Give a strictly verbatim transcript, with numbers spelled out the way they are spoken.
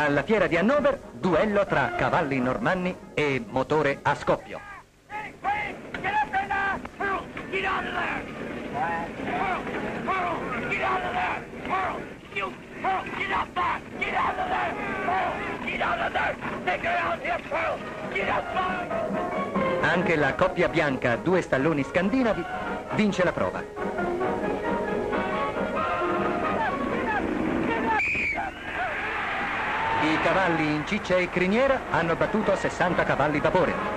Alla fiera di Hannover, duello tra cavalli normanni e motore a scoppio. Anche la coppia bianca, due stalloni scandinavi, vince la prova. I cavalli in ciccia e criniera hanno battuto sessanta cavalli vapore.